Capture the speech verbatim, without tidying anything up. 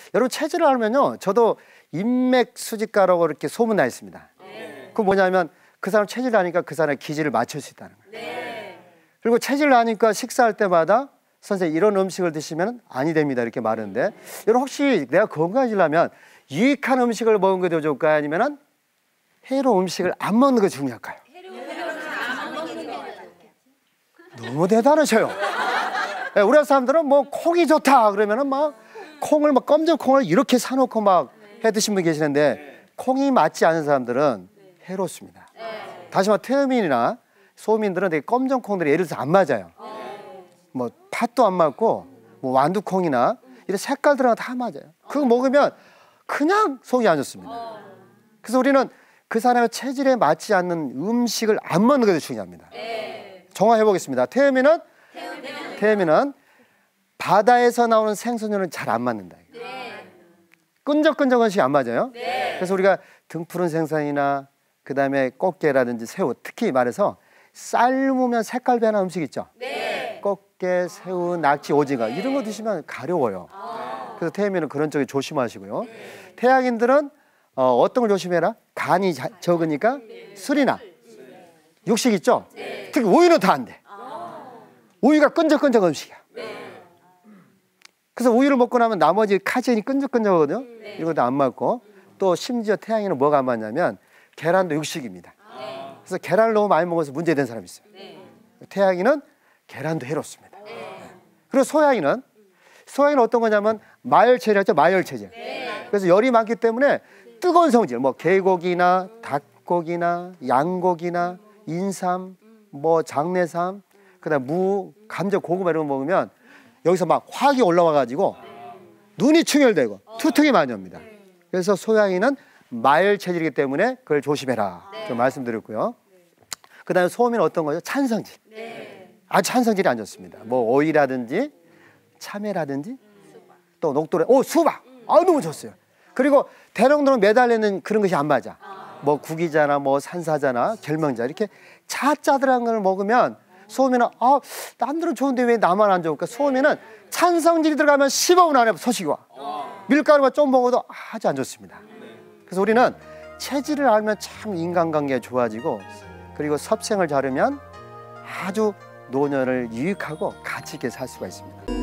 여러분 체질을 알면요, 저도 인맥 수집가라고 이렇게 소문나 있습니다. 네. 그 뭐냐면 그 사람 체질을 아니까 그 사람의 기질을 맞출 수 있다는 거예요. 네. 그리고 체질을 아니까 식사할 때마다 선생님 이런 음식을 드시면 아니 됩니다 이렇게 말하는데, 여러분 혹시 내가 건강해지려면 유익한 음식을 먹는 게 더 좋을까요? 아니면 해로운 음식을 안 먹는 게 중요할까요? 너무 대단하셔요. 네, 우리나라 사람들은 뭐 콩이 좋다 그러면은 막 콩을 막 검정 콩을 이렇게 사놓고 막 해 드신 분 계시는데, 콩이 맞지 않은 사람들은 해롭습니다. 다시 말해 태음인이나 소민들은 되게 검정 콩들이 예를 들어서 안 맞아요. 뭐 팥도 안 맞고 뭐 완두콩이나 이런 색깔들하고 다 맞아요. 그거 먹으면 그냥 속이 안 좋습니다. 그래서 우리는 그 사람의 체질에 맞지 않는 음식을 안 먹는 게 중요합니다. 정화해 보겠습니다. 태음인은 태음인은 바다에서 나오는 생선류는 잘 안 맞는다. 끈적끈적한 음식이 안 맞아요. 그래서 우리가 등푸른 생선이나 그 다음에 꽃게라든지 새우, 특히 말해서 삶으면 색깔 변한 음식 있죠. 꽃게, 새우, 낙지, 오징어 이런 거 드시면 가려워요. 그래서 태음인은 그런 쪽에 조심하시고요. 태양인들은 어, 어떤 걸 조심해라? 간이 자, 적으니까 술이나 육식 있죠? 특히 우유는 다 안 돼. 우유가 끈적끈적한 음식이야. 그래서 우유를 먹고 나면 나머지 카제인이 끈적끈적하거든요. 이것도 안 맞고, 또 심지어 태양인은 뭐가 안 맞냐면 계란도 육식입니다. 그래서 계란을 너무 많이 먹어서 문제된 사람이 있어요. 태양인은 계란도 해롭습니다. 그리고 소양인은 소양인은 어떤 거냐면 마열체질이죠. 마열체질. 그래서 열이 많기 때문에 뜨거운 성질, 뭐 개고기나 닭고기나 양고기나 인삼, 뭐 장내삼, 그다음 무, 감자, 고구마 이런 거 먹으면 여기서 막 화학이 올라와가지고 눈이 충혈되고 투통이 많이 옵니다. 그래서 소양인은 마열 체질이기 때문에 그걸 조심해라 좀 말씀드렸고요. 그다음에 소음인은 어떤 거죠? 찬성질. 아주 찬성질이 안 좋습니다. 뭐 오이라든지 참외라든지 또 녹두래, 오 수박, 아 너무 좋았어요. 그리고 대롱대롱 매달리는 그런 것이 안 맞아. 뭐 구기자나 뭐 산사자나 결명자 이렇게 차짜들한 걸 먹으면 소음에는 아 남들은 좋은데 왜 나만 안 좋을까? 소음에는 찬성질이 들어가면 십오 분 안에 소식이 와. 밀가루가 좀 먹어도 아주 안 좋습니다. 그래서 우리는 체질을 알면 참 인간관계가 좋아지고, 그리고 섭생을 자르면 아주 노년을 유익하고 가치 있게 살 수가 있습니다.